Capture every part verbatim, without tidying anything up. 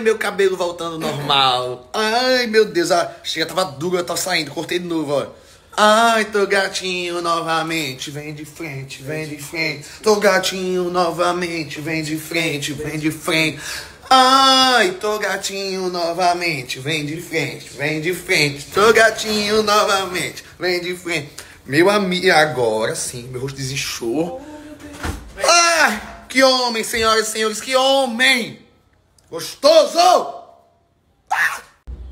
Ai, meu cabelo voltando normal. Ai, meu Deus. A chega, tava dura, tá saindo. Cortei de novo, ó. Ai, tô gatinho novamente. Vem de frente, vem de frente. Tô gatinho novamente. Vem de frente, vem de frente. Ai, tô gatinho novamente. Vem de frente, vem de frente. Tô gatinho novamente. Vem de frente. Meu amigo, agora sim, meu rosto desinchou. Ai, que homem, senhoras e senhores, que homem! Gostoso! Ah!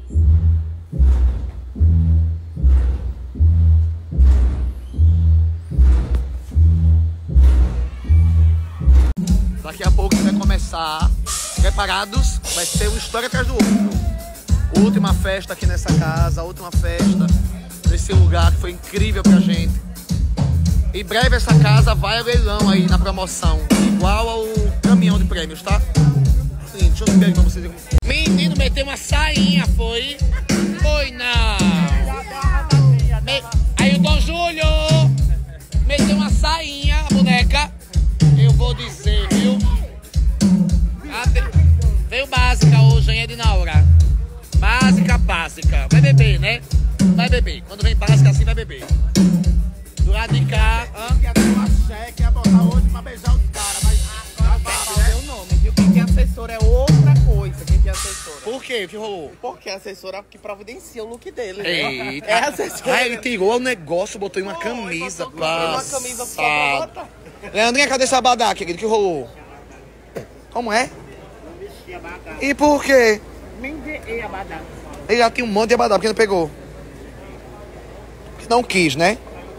Daqui a pouco vai começar. Preparados? Vai ser uma história atrás do outro. Última festa aqui nessa casa, última festa nesse lugar que foi incrível pra gente. Em breve essa casa vai ao leilão aí na promoção, igual ao caminhão de prêmios, tá? Sim, deixa eu ver pra vocês. Menino meteu uma sainha, foi? Foi não! Me... Aí o Dom Júlio meteu uma sainha, a boneca. Eu vou dizer, viu? Veio básica hoje, hein, Edinaura? Básica, básica. Vai beber, né? Vai beber. Quando vem básica assim, vai beber. Do lado de cá... Hã? Ia ter uma cheque, ia botar hoje pra beijar os caras, mas... Não é o nome, viu? Quem que é assessor é outra coisa. Quem que é assessora? Por quê? O que rolou? Porque a assessora é que providencia o look dele, né? Eita. É a assessora. Ah, ele tirou o negócio, botou em uma camisa. Botou uma camisa pra botar. Leandrinha, cadê esse abadá, querido? O que rolou? Como é? E por quê? Ele já tinha um monte de abadá, porque não pegou. Não quis, né?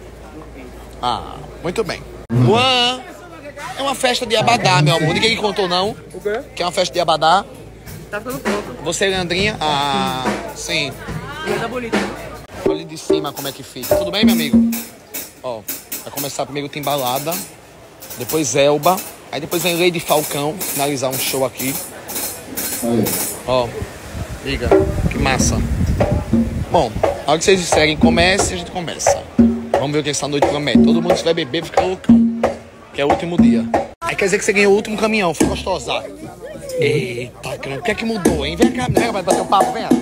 Ah, muito bem. Juan, é uma festa de abadá, meu amor. Ninguém contou, não? O quê? Que é uma festa de abadá. Tá ficando pronto. Você, Leandrinha? Ah, sim. Coisa bonita. Olha de cima como é que fica. Tudo bem, meu amigo? Ó, vai começar primeiro Timbalada, depois Elba, aí depois vem Lady Falcão, finalizar um show aqui. Ó, liga, que massa. Bom, a hora que vocês disserem comece, a gente começa. Vamos ver o que essa noite promete. Todo mundo que vai beber fica loucão, que é o último dia. Aí quer dizer que você ganhou o último caminhão, foi gostosa. Eita, o que é que mudou, hein? Vem cá, vem cá, bater um papo, vem.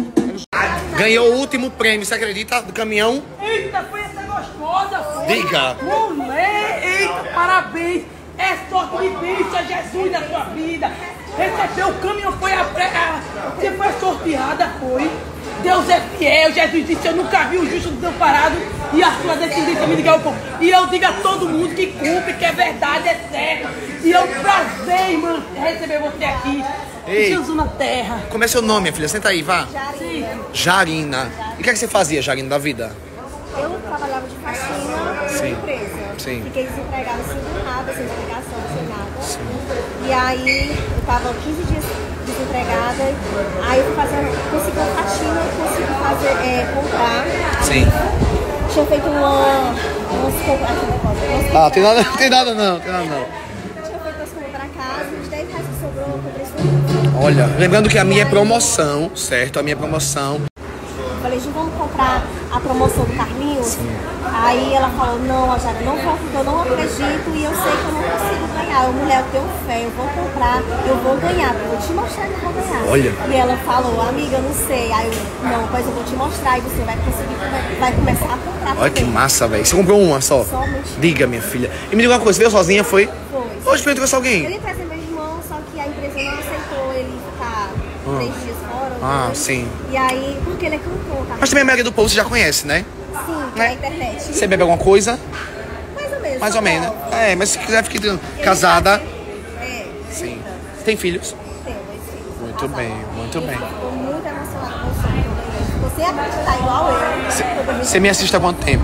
Ganhou o último prêmio, você acredita, do caminhão? Eita, foi essa gostosa, foi. Diga. Mulher, eita, parabéns. É sorte de bênção, é Jesus da sua vida. Recebeu o caminhão, foi a... a você foi sorteada, foi. Deus é fiel, Jesus disse, eu nunca vi o justo desamparado e a sua descendência me ligar o povo. E eu digo a todo mundo que cumpre, que é verdade, é certo. E é um prazer, irmã, receber você aqui. Ei, Jesus na terra. como é seu nome, minha filha? Senta aí, vá. Jarina. Jarina. E o que é que você fazia, Jarina, da vida? Eu trabalhava de faxina Sim. em empresa. Sim. Fiquei desempregada sem nada, sem explicação, sem nada. Sim. E aí eu tava quinze dias desempregada. Aí eu fui fazer, consegui uma faxina, consegui fazer, é, comprar. Sim. Tinha feito uma. Umas compras. Ah, tem nada, tem nada não, tem nada não. Tinha feito umas compras pra casa, os dez reais que sobrou, eu comprei isso. Olha, lembrando que a minha é promoção, certo? A minha é promoção. Eu falei, Ju, vamos comprar a promoção do Carlinhos? Sim. Aí ela falou, não, a Jara, não vou, porque eu não acredito e eu sei que eu não consigo ganhar. Eu, mulher, eu tenho fé, eu vou comprar, eu vou ganhar, eu vou te mostrar que eu vou ganhar. Olha. E ela falou, amiga, eu não sei. Aí eu, não, pois eu vou te mostrar e você vai conseguir, vai começar a comprar. Olha que também. massa, velho. Você comprou uma só? Somente. Diga, minha filha. E me diga uma coisa, você veio sozinha, foi? Foi. Hoje foi trouxe alguém? Ele traz meu irmão, só que a empresa não aceitou ele ficar ah. três dias fora. Ah, dois. sim. E aí, porque ele é cantor, tá? Mas também a maioria do povo você já conhece, né? Sim, né? na internet. Você bebe alguma coisa? Mais ou menos. Mais ou menos, né? É, mas se quiser ficar casada. É. Sim. Tem filhos? Tenho dois filhos. Muito Casada. bem, muito bem. Estou muito emocionada com o sonho. Você acreditar igual eu. Você me assiste há quanto tempo?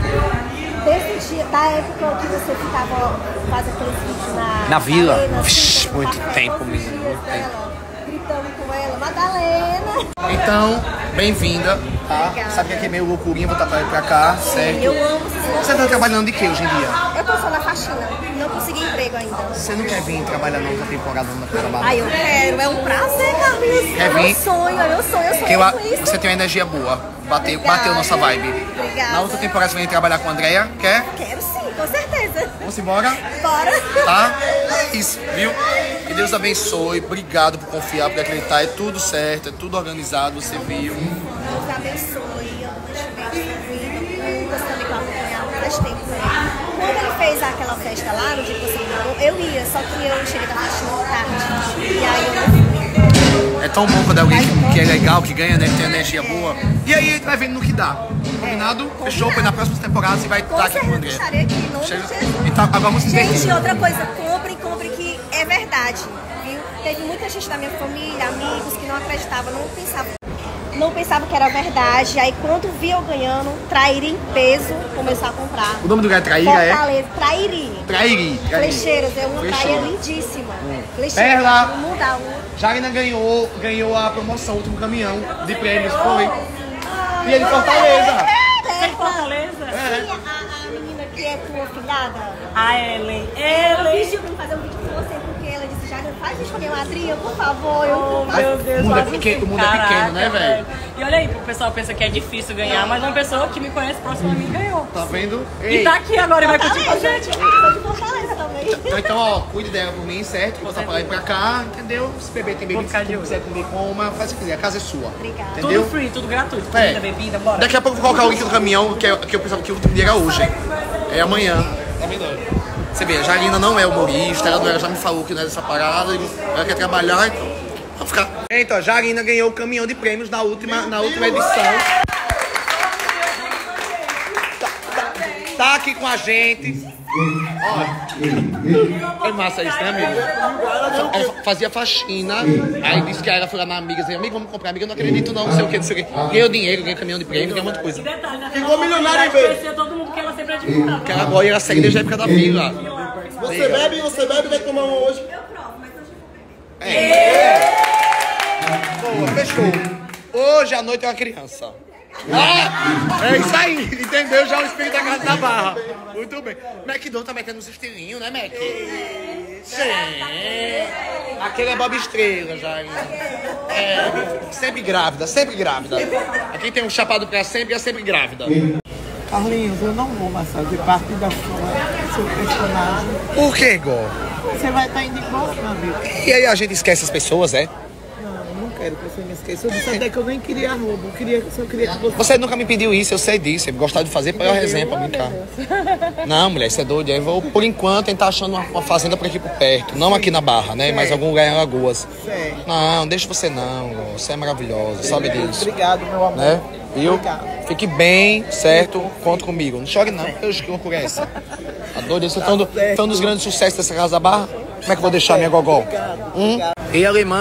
Desde dia, da época que você ficava fazendo aqueles vídeos na... Na vila? Madalena, Vixe, assim, muito café, tempo, todos os menino, dias muito dela, gritando com ela, Madalena. Então, bem-vinda, tá? Obrigada. Sabe que aqui é meio loucurinha, vou tratar ele pra cá, certo? Eu amo esses Você tá trabalhando de quê hoje em dia? Eu tô só na faxina, não consegui emprego ainda. Você não quer vir trabalhar na outra temporada na trabalho? Ai, eu quero, é um prazer, Carlinhos. Quer É meu vir? sonho, é meu sonho, eu Porque eu, sonho com isso. você tem uma energia boa, bateu, Obrigada. bateu nossa vibe. Obrigada. Na outra temporada você vem trabalhar com a Andrea, quer? Quero sim, com certeza. Vamos embora? Bora. Tá? É isso, viu? Que Deus abençoe. Obrigado por confiar, por acreditar. É tudo certo, é tudo organizado, você viu. Deus abençoe. Eu não estive servindo. O Lucas também que eu acompanhava faz tempo com ele. Quando ele fez aquela festa lá, no dia que você me ligou, eu ia, só que eu cheguei da festa muito tarde. E aí eu não fui. É tão bom quando é alguém que, que é legal, que ganha, né? Que tem energia boa. E aí a gente vai vendo no que dá. Combinado? É, Fechou? Foi na próxima temporada você vai Com estar aqui com o André. estarei aqui, em nome de Chega- Jesus. Então, agora vamos se Gente, divertir. outra coisa, comprem, comprem que é verdade, viu? Teve muita gente da minha família, amigos, que não acreditavam, não pensavam, não pensavam que era verdade. Aí quando vi eu ganhando, Traíra em peso, começou a comprar. O nome do lugar é Traíra, é? Fortaleza, Traíri. Traíri. Traíri. Flecheiros, é uma praia Flecheira. lindíssima. Perla. no mundo da rua. Jarina ganhou, ganhou a promoção, o último caminhão de prêmios, foi. E ele de Fortaleza. É, Fortaleza? Sim, a, a menina que é tua filhada. A Ellen. Ela Ellen. pediu pra eu fazer um vídeo com você, porque ela disse, já faz vídeo com a minha madrinha, por favor. Eu, Oh, meu Deus, O mundo é faz pequeno, isso. o mundo é pequeno, né, Caraca, velho? E olha aí, o pessoal pensa que é difícil ganhar, mas uma pessoa que me conhece próximo a mim ganhou. Tá vendo? E tá aqui agora e vai curtir com a Fortaleza. gente. Eu sou de Fortaleza também. Então, então, ó, cuide dela por mim, certo? Passar pra lá e pra cá, entendeu? Se beber, tem Vou bebida, ficar se de tu olho. quiser comer, coma, faz o que quiser, a casa é sua. Obrigada. Entendeu? Tudo free, tudo gratuito. É. Comida, bebida, bora. Daqui a pouco eu vou colocar o link do caminhão, que, é, que eu pensava que o último dia era hoje. É amanhã. Tá vendo? Você vê, a Jarina não é humorista, ela, não- ela já me falou que não é dessa parada, ela quer trabalhar, então vamos ficar. Então, a Jarina ganhou o caminhão de prêmios na última, na última edição. Tá, tá- tá aqui com a gente. Ó, é massa isso, né, amigo? Ela fazia faxina, aí disse que ela foi lá na amiga, disse, amigo, vamos comprar. Amiga, eu não acredito não, não sei o que, não sei o que. Ganhou dinheiro, ganhou caminhão de prêmio, ganhou um monte de coisa. E detalhe, né? Ficou milionária em vez. Conhecia todo mundo que ela sempre admirava. Porque ela agora ela segue desde a época da vila. Você bebe, você bebe, vai tomar uma hoje. Boa, fechou. Hoje à noite é uma criança. Ah, é isso aí, entendeu? Já o espírito da casa da barra. Muito bem. McDonald's tá metendo uns estilinhos, né, Mac? Sim. Aquele é Bob Estrela, já. É, sempre grávida, sempre grávida. Aqui tem um chapado pra sempre e é sempre grávida. Carlinhos, eu não vou mais fazer parte da sua, seu personagem. Por que, Gó? Você vai estar indo embora, meu amigo. E aí a gente esquece as pessoas, é? Não, não quero que você me esqueça. Eu disse até que eu nem queria roubo. Eu queria, só queria que você... Você nunca me pediu isso, eu sei disso. Eu gostava de fazer para a resenha, pra brincar. Não, mulher, você é doido. Eu vou, por enquanto, tentar achando uma, uma fazenda por aqui por perto. Não aqui na Barra, né? Mas algum lugar em Alagoas. Certo. Não, deixa você não. Você é maravilhosa, sabe disso. Obrigado, meu amor. Né? Viu? Obrigado. Fique bem, certo? Conta comigo. Não chore não, porque eu que loucura é essa. Tá doido? Você foi um, do- foi um dos grandes sucessos dessa Casa da Barra? Como é que eu vou deixar minha gogó? Hum? E alemão!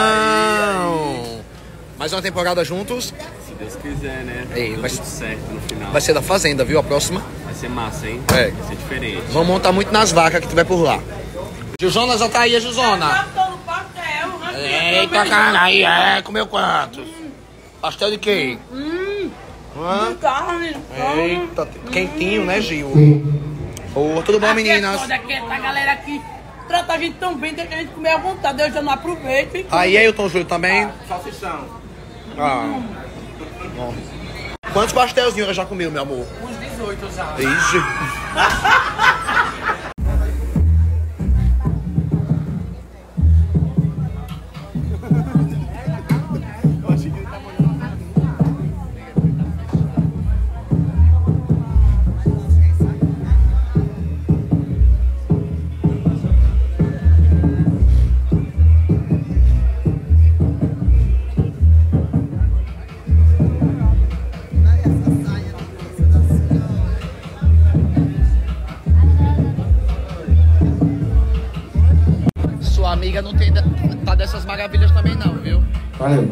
Mais uma temporada juntos. Se Deus quiser, né? Ei, Deu vai- tudo certo no final. Vai ser da Fazenda, viu? A próxima. Vai ser massa, hein? É. Vai ser diferente. Vamos montar muito nas vacas que tiver por lá. Gilzona já tá aí, a Gilzona. Eita, caralho, é. Comeu quantos? Pastel de quê? Hum. Carne. Eita, quentinho, né, Gil? Ô, tudo bom, meninas? Olha aqui, essa galera aqui trata a gente tão bem, deixa a gente comer à vontade. Eu já não aproveito. e- Aí, Ailton Júlio também? Salsichão. Ah. Bom. Quantos pastelzinhos ela já comeu, meu amor? Uns dezoito já. Ixi. Sua amiga não tem, tá dessas maravilhas também não, viu? Valeu.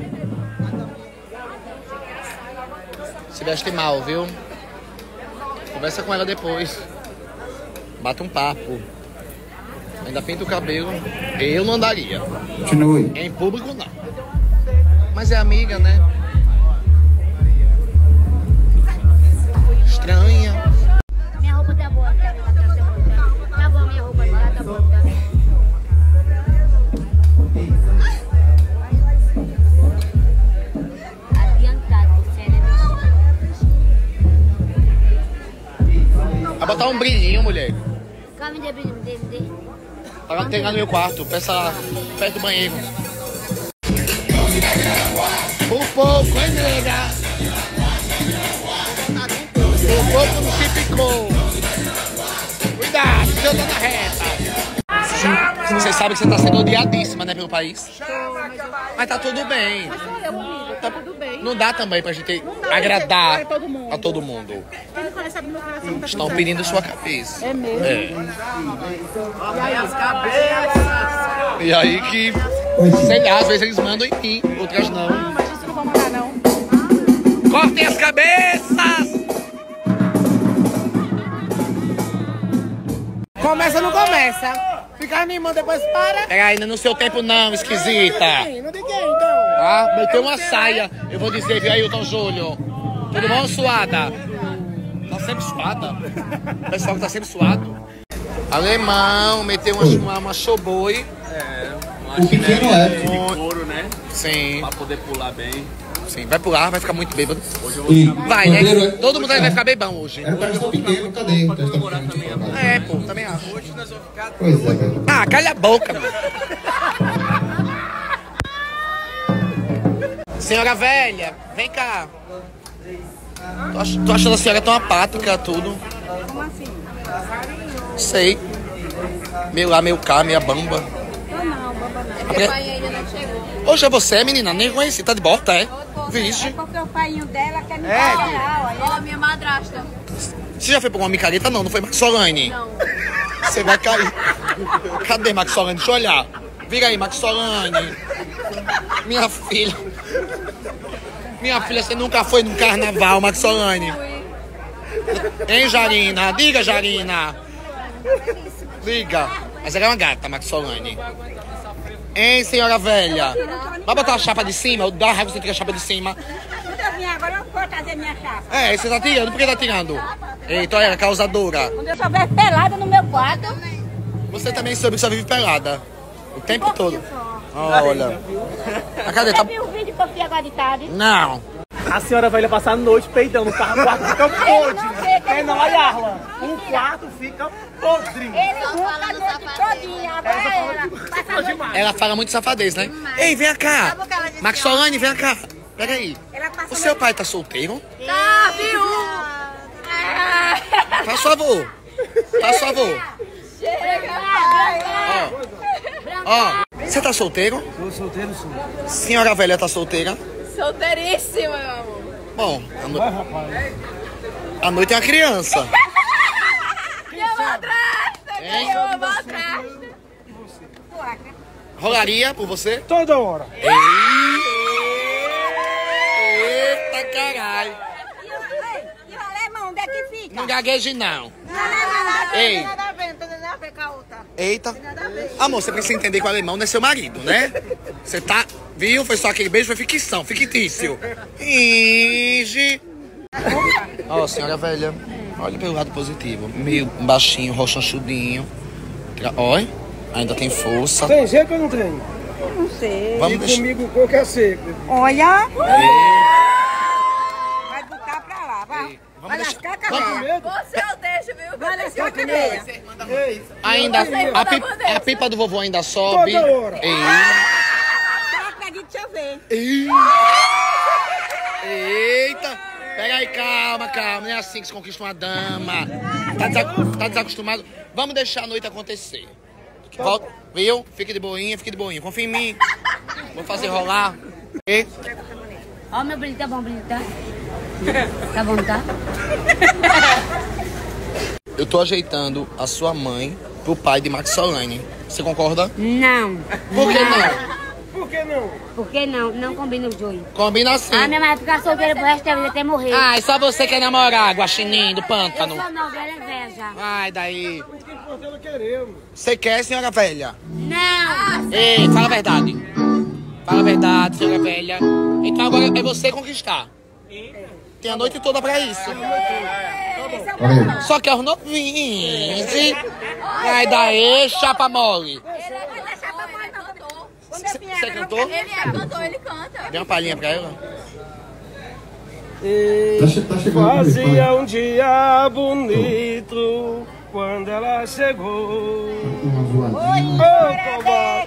Se veste mal, viu? Conversa com ela depois. Bata um papo. Ainda pinta o cabelo. Eu não andaria. Continue. Em público, não. Mas é amiga, né? Estranha. Minha roupa tá boa, tá boa, tá boa. Tá boa minha roupa, tá, tá boa, tá. Adiantado, sério. Vai botar um brilhinho, mulher. Calma, me dê, me dê, me dê. Tá tem lá no meu quarto, peça lá, perto do banheiro. Por pouco, hein, nega? Por pouco não se picou. Cuidado, você tá na reta. Você sabe que você tá sendo odiadíssima, né, pelo país? Mas tá tudo bem. Mas sou eu, amiga, tá tudo bem. Não dá também pra gente agradar a todo mundo. A todo mundo. Quem não conhece, sabe meu coração tá Estão pedindo sua cabeça. É mesmo? É. E aí, as cabeças? E aí que, sei lá, às vezes eles mandam em mim, outras não. Não, mas isso não vão mandar, não. Cortem as cabeças! Começa ou não começa? Fica animando, depois para. Pera ainda no seu tempo não, esquisita. Não de quem, então? Ah, meteu uma saia. Eu vou dizer, viu, Ailton Júlio? Tudo bom, suada? Tá sempre suada. O pessoal que tá sempre suado. Alemão, meteu uma, uma, uma showboy. É, uma O pequeno é. de couro, né? Sim. Pra poder pular bem. Sim, vai pular, vai ficar muito bêbado. Hoje eu vou E Vai, né? bandeiro- Todo mundo vai ficar bebão hoje. É o teste pequeno, cadê o teste pequeno? de trabalho? É, pô, também acho. Hoje nós vamos ficar. Pois é, velho. Ah, calha a boca, meu. Senhora velha, vem cá. Tô, ach tô achando a senhora tão apática, tudo. Como assim? Sei. Meio lá, meio cá, meia bamba. Não, não, baba não. Porque- pai ainda não chegou. Hoje é você, menina? Nem conheci. Tá de bota, é? Vixe. É porque o paiinho dela quer me pagar. Ó, minha madrasta. Você já foi pra uma micareta? Não, não foi Maxolane? Não. Você vai cair. Cadê Maxolane? Deixa eu olhar. Vira aí, Maxolane. Minha filha. Minha filha, você nunca foi num carnaval, Maxolane? Hein, Jarina? Diga, Jarina. Diga. Mas ela é uma gata, Maxolane. Hein, senhora velha? Vai botar a chapa de cima? Eu dá raiva você tira a chapa de cima. Agora eu vou trazer minha chapa. É, você tá tirando? Por que tá tirando? Eita, olha, causadora. Quando eu souber pelada no meu quarto. Você também soube que só vive pelada. O tempo todo. Olha. A cadê? Tá... Você viu o vídeo que eu fiz agora de tarde? Não. A senhora vai passar a noite peidando no carro, o quarto fica podre. É não, olha, Arla. O quarto fica podre. Ele fala a noite todinha. Agora ela passa a noite. Ela fala muito safadez, né? Ei, vem cá. Maxolane, vem cá. Pega aí. O seu pai tá solteiro? Tá, viu? Faz favor. Faz favor. Chega. Ó. Ó. Você tá solteiro? Tô solteiro, sim. Senhora velha tá solteira? Solteiríssima, meu amor. Bom, a, no... a noite é uma criança. Minha madrasta, Hein? minha madrasta. Rolaria por você? Toda hora. Eita, caralho. E o alemão, onde é que fica? Não gagueje, não. Não, não, não. Ei. Nada a ver, não tem nada a ver com a outra. Eita. Amor, você precisa entender que o alemão não é seu marido, né? Você tá... Viu? Foi só aquele beijo, foi ficção, fictício. Inge. Ó, senhora velha, olha pelo lado positivo. Meio baixinho, roxanchudinho. Olha, ainda tem força. Tem jeito ou não tem? Não sei. Vamos E deixar... comigo coco é seco. Olha. Ei, Vai botar pra lá, vai. vamos deixar... Tá com Cadeia. medo? Você eu deixo, viu? Vai deixar a cadeia. Ei, Ainda, Você a, pi- manda dessa. a pipa do vovô ainda sobe. Toda hora. Ei. Não acredito, deixa eu ver. Ei. Eita. Pega aí, calma, calma. Não é assim que se conquista uma dama. Tá, desa- tá desacostumado? Vamos deixar a noite acontecer. Volta, viu? Fique de boinha, fique de boinha. Confia em mim. Vou fazer rolar. E... Ó, meu brilho, tá bom, brilho, tá? Tá bom, tá? Eu tô ajeitando a sua mãe pro pai de Maxolane. Você concorda? Não. Por que não? por que não? Por que não? Não combina os dois. Combina assim. Ah, minha mãe vai ficar solteira pro resto da vida até morrer. Ai, só você quer namorar, guaxinim do Eu pântano. sou não, velha inveja. Ai, daí. O que importa é queremos. Você quer, senhora velha? Não. Ei, fala a verdade. Fala a verdade, senhora velha. Então agora é você conquistar. Tem a noite toda pra isso. Olha, Só que é os novinhos. e- Ai, daí, chapa mole. Ele vai deixar pra mãe, não. Quando Cê- eu vier, cê eu não cantou? quero- Ele é cantor, ele canta. Dê uma palhinha pra ela. E Tá che- tá chegando. fazia um dia bonito quando ela chegou. Uma voadinha. Oh,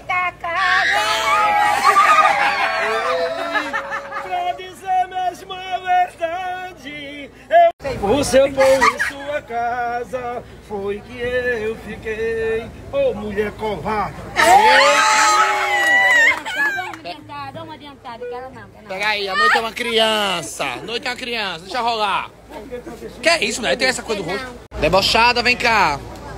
pra dizer mesmo a verdade, eu, o seu bom em sua casa foi que eu fiquei. Ô, oh, mulher covarde. Dá uma adiantada, quero não. Peraí, a noite é uma criança. A noite é uma criança, deixa rolar. Que é isso, né? Tem essa coisa do rosto. Debochada, vem cá.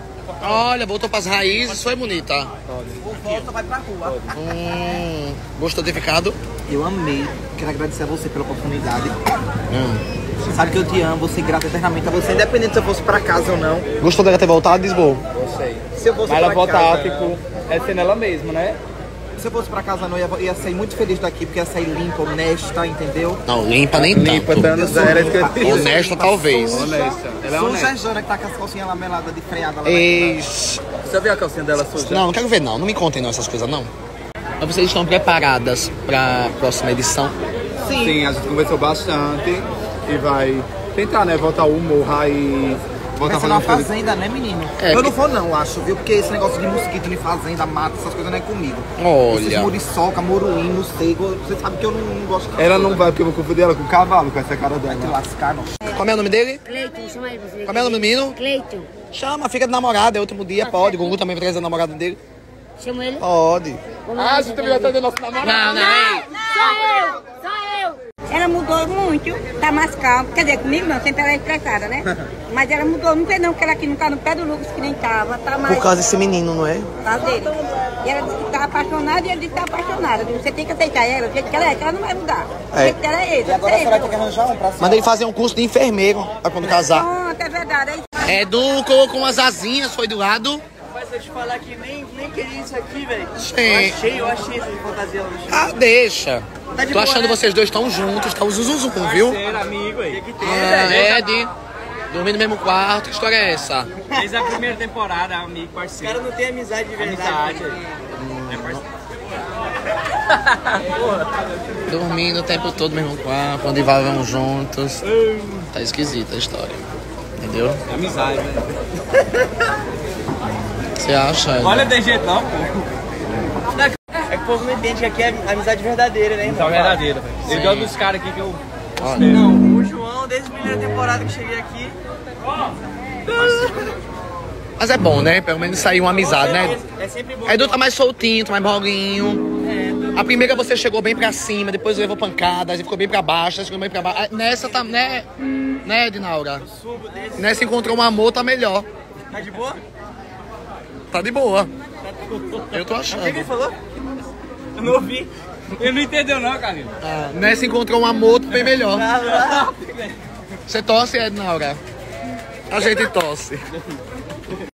Olha, voltou pras raízes, foi bonita. Volta, vai pra rua. Hum, gostou de ter ficado? Eu amei. Quero agradecer a você pela oportunidade. Hum. Você sabe que eu te amo, vou ser grato eternamente a você, independente se eu fosse pra casa ou não. Gostou dela ter voltado, Lisboa? Gostei. Se eu fosse Mas ela pra voltar, casa... tipo, é sendo ela mesma, né? Se eu fosse pra casa não, eu ia, ia sair muito feliz daqui, porque ia sair limpa, honesta, entendeu? Não, limpa nem Limpa, tanto. dando zero, esqueci. Honesta, talvez. Honesta. Ela é Suja honesta. a Jana que tá com as calcinhas lameladas de freada lá. Ex... Você viu a calcinha dela suja? Não, não quero ver não. Não me contem não essas coisas, não. Mas vocês estão preparadas pra próxima edição? Sim. Sim, a gente conversou bastante e vai tentar, né, voltar o humor raiz. Vai Voltar ser numa fazendo coisas- fazenda, né, menino? É, eu não porque- vou não, acho, viu? Porque esse negócio de mosquito em fazenda, mata, essas coisas não é comigo. Esses Olha. muriçoca, moruim, morcego, você sabe que eu não, não gosto de Ela não vai, porque eu vou confundir ela com o cavalo, com essa cara te dela. lascar, não. Como é o nome dele? Cleiton, chama aí você. Como é o nome do menino? Cleiton. Chama, fica de namorada, é último dia, pode. O Gugu também vai trazer a namorada dele. Chama ele. Pode. Ah, você também vai trazer nosso namorado? Não, não. Sou eu, sou eu. Ela mudou muito, tá mais calma. Quer dizer, comigo não, sempre ela é estressada, né? Mas ela mudou, não sei não, porque ela aqui não tá no pé do Lucas que nem tava, tá mais... Por causa desse menino, não é? Por causa dele. E ela disse que tá apaixonada e ele disse que tá apaixonada. Eu digo, você tem que aceitar ela, do jeito que ela é, que ela não vai mudar. O É. jeito dela é ele. E agora a senhora vai ter que arranjar um pra Manda ele fazer um curso de enfermeiro pra quando casar. Pronto, é verdade. É isso. Edu colocou umas asinhas, foi do lado. Mas eu te falar que nem, nem queria isso aqui, velho. Sim. Eu achei, eu achei essa fantasia lá no chão. Ah, deixa. Tá de Tô boa, achando né? vocês dois tão juntos, tá o zum zum zum, viu? Parceiro, amigo aí. Que tem, Ah, velho. Ed, dormir no mesmo quarto, que história é essa? Desde a primeira temporada, amigo, parceiro. Os caras não tem amizade de verdade. Amizade. É parceiro. Dormindo o tempo todo no mesmo quarto, quando vão juntos. Tá esquisita a história. Entendeu? É amizade, velho. Você acha? Ed? Olha, tem jeito não, pô. É que o povo não entende que aqui é amizade verdadeira, né? Amizade verdadeira, velho. Igual dos caras aqui que eu... Olha. Não, o João, desde a primeira temporada que cheguei aqui... Mas é bom, né? Pelo menos saiu uma amizade, né? É sempre bom. Edu tá mais soltinho, tá mais bolinho. A primeira você chegou bem pra cima, depois levou pancada, aí ficou bem pra baixo, aí ficou bem pra baixo. Aí nessa tá, né? Né, Edinaura? Subo desse. Nessa encontrou um amor, tá melhor. Tá de boa? Tá de boa. Eu tô O que que ele achando. falou? Eu não ouvi. Ele não entendeu não, Carlinhos. Ah, nessa encontrou um amor, tá bem melhor. Você tosse, Edinaura? A gente tosse.